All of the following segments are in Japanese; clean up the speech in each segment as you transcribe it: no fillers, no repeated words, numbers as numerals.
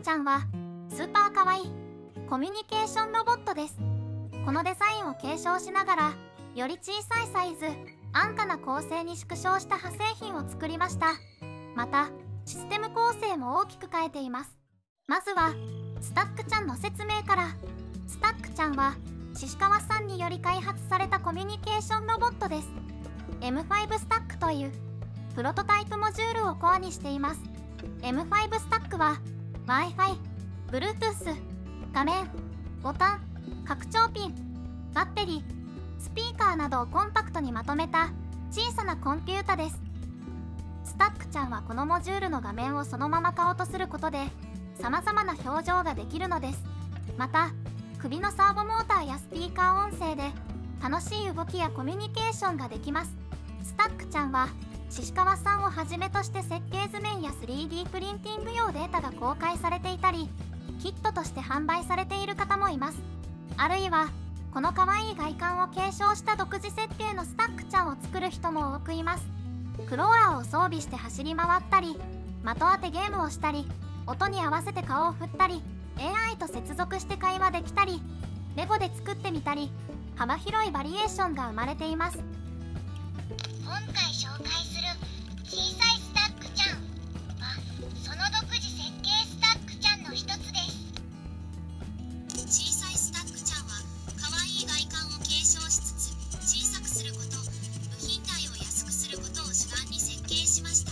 ゃんはスーパーかわいいコミュニケーションロボットです。このデザインを継承しながら、より小さいサイズ、安価な構成に縮小した派製品を作りました。またシステム構成も大きく変えています。まずはスタックちゃんの説明から。スタックちゃんは獅川さんにより開発されたコミュニケーションロボットです。 M5 スタックというプロトタイプモジュールをコアにしています。 M5 スタックは Wi-Fi、Bluetooth、画面、ボタン、拡張ピン、バッテリー、スピーカーなどをコンパクトにまとめた小さなコンピュータです。スタックちゃんはこのモジュールの画面をそのまま顔とすることで様々な表情ができるのです。また首のサーボモーターやスピーカー音声で楽しい動きやコミュニケーションができます。スタックちゃんは獅川さんをはじめとして設計図面や 3D プリンティング用データが公開されていたり、キットとして販売されている方もいます。あるいはこの可愛い外観を継承した独自設計のスタックちゃんを作る人も多くいます。クローラーを装備して走り回ったり、的当てゲームをしたり、音に合わせて顔を振ったり、 AI と接続して会話できたり、レゴで作ってみたり、幅広いバリエーションが生まれています。 今回紹介する小さいスタックちゃんはその独自設計スタックちゃんの一つです。小さいスタックちゃんは可愛い外観を継承しつつ小さくすること、部品体を安くすることを主眼に設計しました。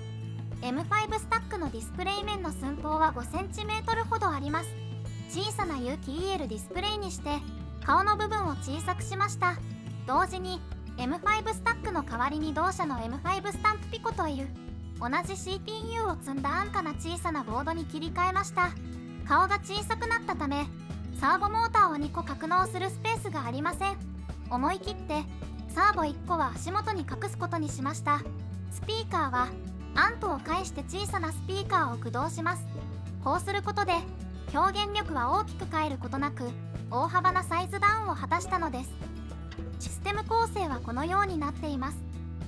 M5 スタックのディスプレイ面の寸法は 5cm ほどあります。小さな有機 EL ディスプレイにして顔の部分を小さくしました。同時に M5 スタックの代わりに同社の M5 スタンプピコという同じ CPU を積んだ安価な小さなボードに切り替えました。顔が小さくなったためサーボモーターを2個格納するスペースがありません。思い切ってサーボ1個は足元に隠すことにしました。スピーカーはアンプを介して小さなスピーカーを駆動します。こうすることで表現力は大きく変えることなく大幅なサイズダウンを果たしたのです。システム構成はこのようになっています。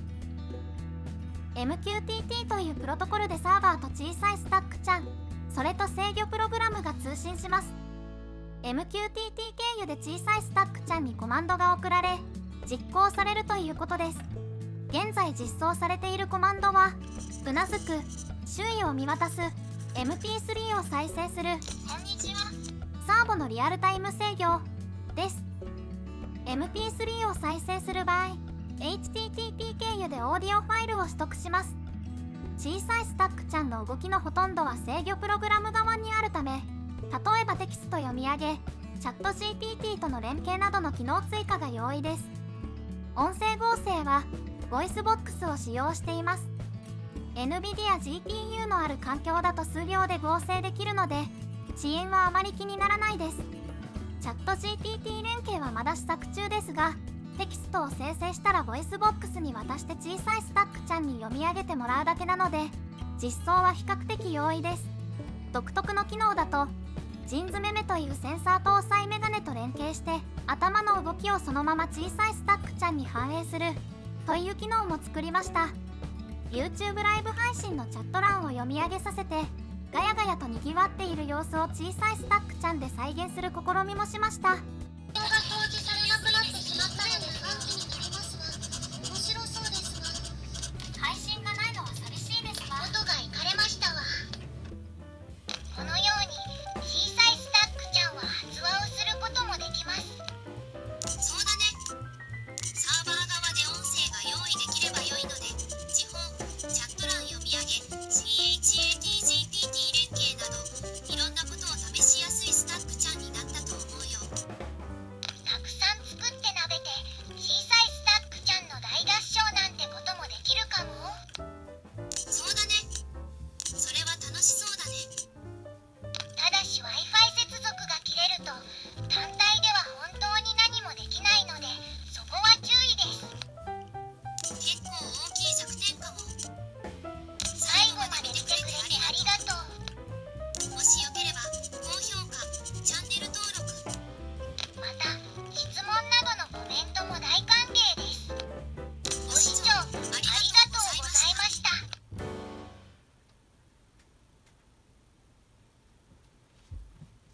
MQTT というプロトコルでサーバーと小さいスタックちゃん、それと制御プログラムが通信します。 MQTT 経由で小さいスタックちゃんにコマンドが送られ実行されるということです。現在実装されているコマンドはうなずく、周囲を見渡す、MP3 を再生する、 こんにちは、 サーボのリアルタイム制御です。 MP3 を再生する場合 HTTP 経由でオーディオファイルを取得します。小さいスタックちゃんの動きのほとんどは制御プログラム側にあるため、例えばテキスト読み上げ、チャット GPT との連携などの機能追加が容易です。音声合成はボイスボックスを使用しています。 NVIDIA GPU のある環境だと数秒で合成できるので遅延はあまり気にならないです。チャット GPT 連携はまだ試作中ですが、テキストを生成したらボイスボックスに渡して小さいスタックちゃんに読み上げてもらうだけなので実装は比較的容易です。独特の機能だとジンズメメというセンサー搭載メガネと連携して頭の動きをそのまま小さいスタックちゃんに反映するという機能も作りました。 YouTube ライブ配信のチャット欄を読み上げさせてガヤガヤとにぎわっている様子を小さいスタックちゃんで再現する試みもしました。